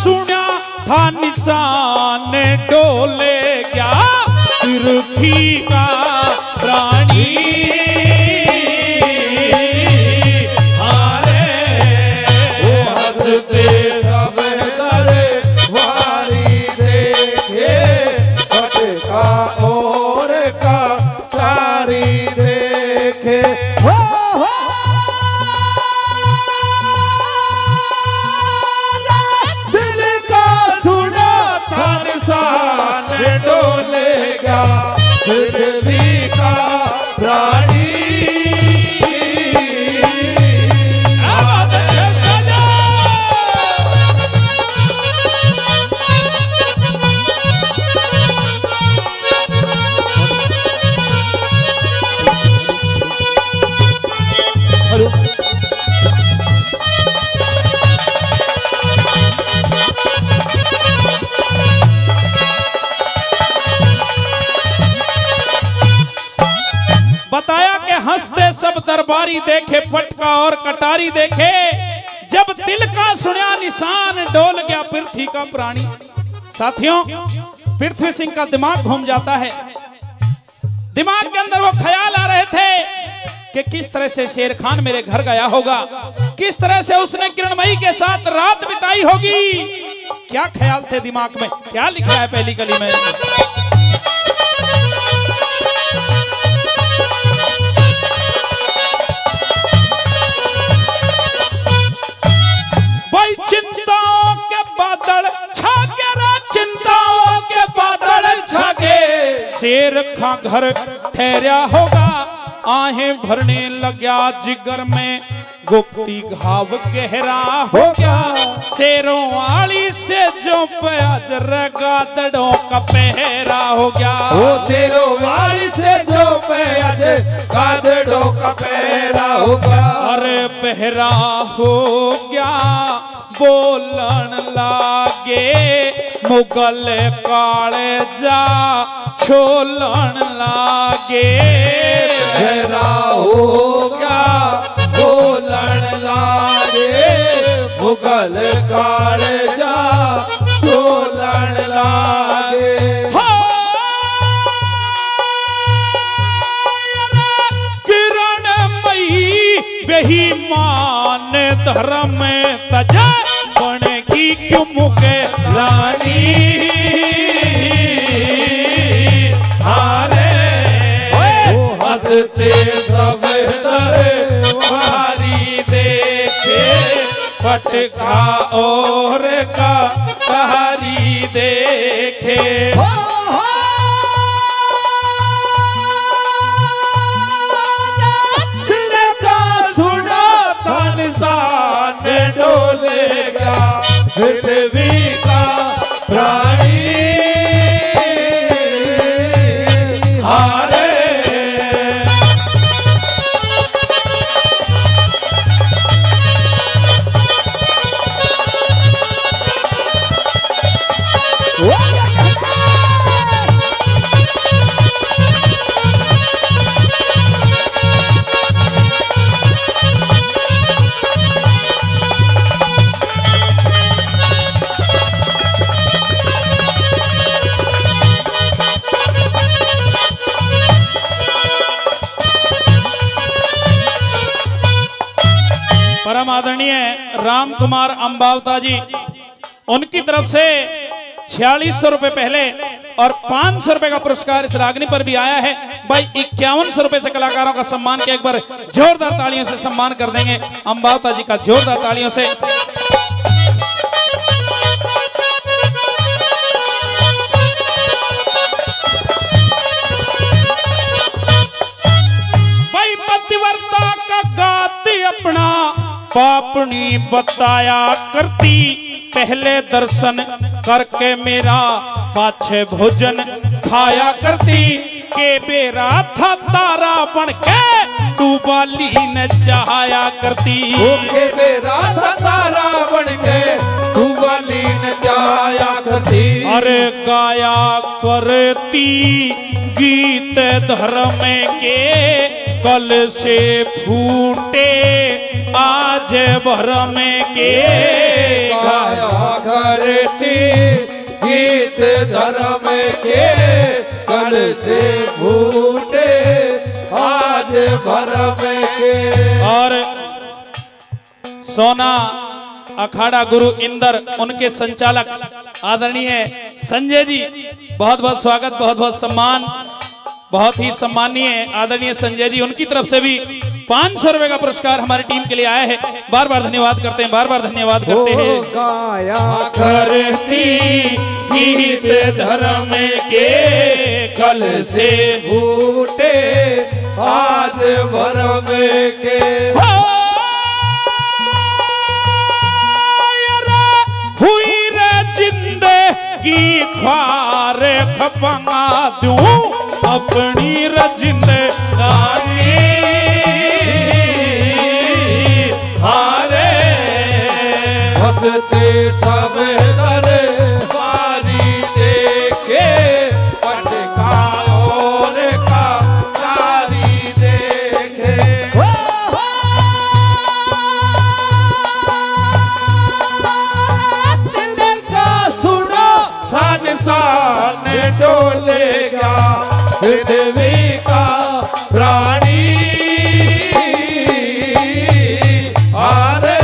सुना था निशान डोले गया पृथ्वी का प्राणी सब वारी देखे फटका और का तारी देखे दिल का सुना था निशान डोलेगा पृथ्वी का प्राणी बताया कि हंसते सब दरबारी देखे फटका और कटारी देखे जब दिल का सुना निशान डोल गया पृथ्वी का प्राणी। साथियों पृथ्वी सिंह का दिमाग घूम जाता है। दिमाग के अंदर वो ख्याल आ रहे थे कि किस तरह से शेर खान मेरे घर गया होगा, किस तरह से उसने किरणमयी के साथ रात बिताई होगी। क्या ख्याल थे दिमाग में, क्या लिखा है पहली कली में। चिंताओं के बादल छाके रे चिंताओं के बादल छाके शेर खा घर ठहरा होगा आहें भरने लगा जिगर में गुप्ती घाव गहरा हो गया शेरों वाली से जो प्याज गादड़ों का पहरा हो गया शेरों वाली से जो प्याज गादड़ों का पहरा हो गया अरे पहरा हो गया बोलन लागे मुगल काले जा छोलन लागे पहरा हो गया बोलन लागे मुगल काले जा छोलन लागे किरणमयी बेईमान धर्म तजा बनेगी क्यों मुके रानी हारे हंसते सब दरबारी देखे फटका और का कहारी देखे दिल का सुना था निशान डोलेगा पृथ्वी का प्राणी हारे परम आदरणीय राम कुमार अंबावता जी, उनकी तरफ से 4600 रुपए पहले और 500 रुपए का पुरस्कार इस रागनी पर भी आया है। भाई 5100 रुपए से कलाकारों का सम्मान के एक बार जोरदार तालियों से सम्मान कर देंगे अंबावता जी का, जोरदार तालियों से। भाई पतिव्रता का गाती अपना पापनी बताया करती, पहले दर्शन करके मेरा पाछे भोजन खाया करती, के बेरा था तारा बन के तू बाली न चाहया करती, के बेरा था तारा बन के तू बाली न चाहया करती। अरे गाया करती गीत धर्म के कल से फूटे आज भरम के, गाया करती गीत धर्म के कल से फूटे आज भरम के। और सोना अखाड़ा गुरु इंदर उनके संचालक आदरणीय संजय जी, बहुत बहुत स्वागत, बहुत बहुत सम्मान, बहुत ही सम्मानीय आदरणीय संजय जी, उनकी तरफ से भी 500 रुपए का पुरस्कार हमारी टीम के लिए आया है। बार बार धन्यवाद करते हैं, बार बार धन्यवाद करते हैं। गाया करती गीत धर्म के कल से फूटे आज भरम के। हुई रे जिंदगी ख्वार खपंगा दूं अपनी जिंदगानी हारे हंसते सब दरबारी देखे पटका और का कारी देखे। दिल का सुनो था निशान डोलेगा पृथ्वी का प्राणी हारे।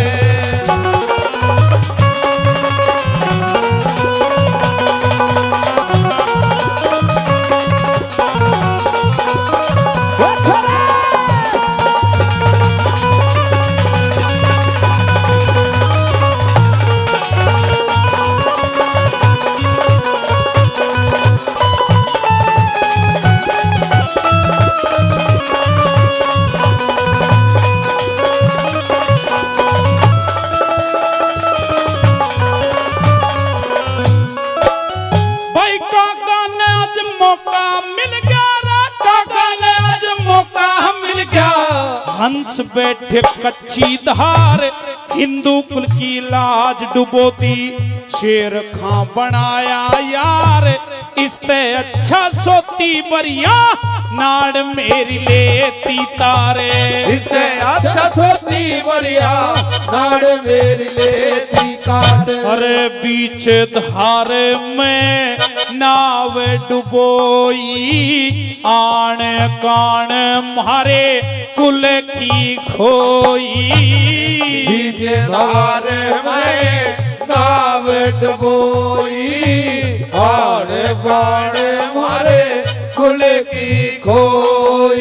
हंस बैठे कच्ची धार हिंदू कुल की लाज डुबोती, शेर खां बनाया यार इसते अच्छा सोती बरिया नाड़ मेरी लेती तारे। इससे अच्छा सोती बरिया नाड़ मेरी लेती तारे। अरे बीच धार में नाव डुबोई आण कान मारे कुल की खोई। बीच धार में नाव डुबोई आण कान मारे कुल की खोई।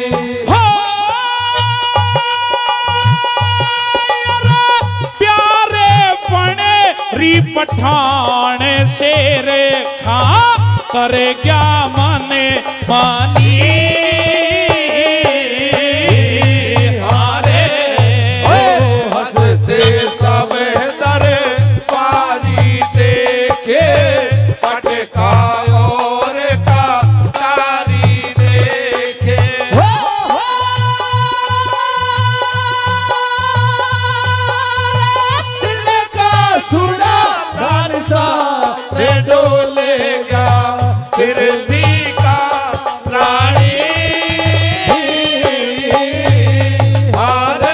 प्यारे बने री पठान शेर खा करे क्या माने मानी हारे। हंसते सब दरबारी देखे पटका और का तारी देखे। दिल का सुना धन सा रे डोलेगा फिर भी का प्राणी हारे।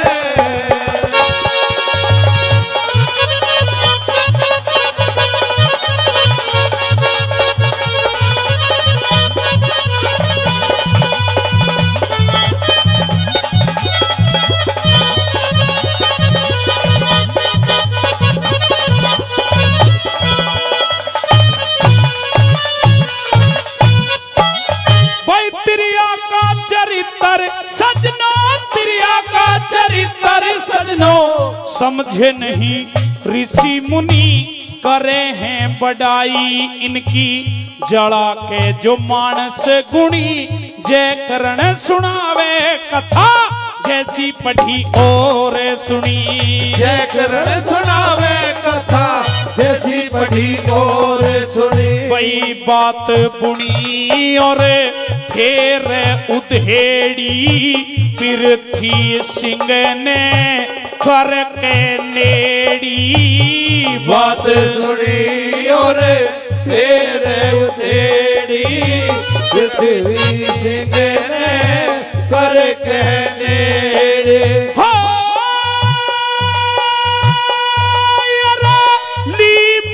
समझे नहीं ऋषि मुनि करे हैं बड़ाई इनकी, जड़ा के जो मानस गुणी जय करण सुनावे कथा जैसी पढ़ी और सुनी। जय करण सुनावे कथा जैसी पढ़ी और सुनी। वही बात बुनी और फेर उधेड़ी पृथ्वी सिंह ने करके नेड़ी। बात सुनी और फेर उधेड़ी पृथ्वी सिंह ने करके नेड़ी। लीप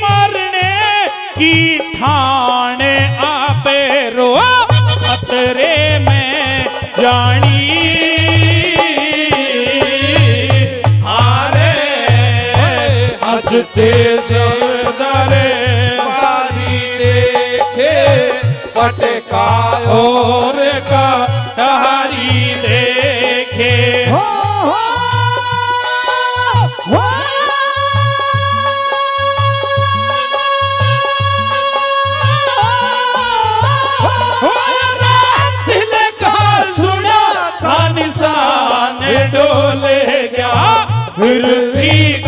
हंसते सरदारे बारी देखे पटका और कटारी देखे। निशान डोले गया फिर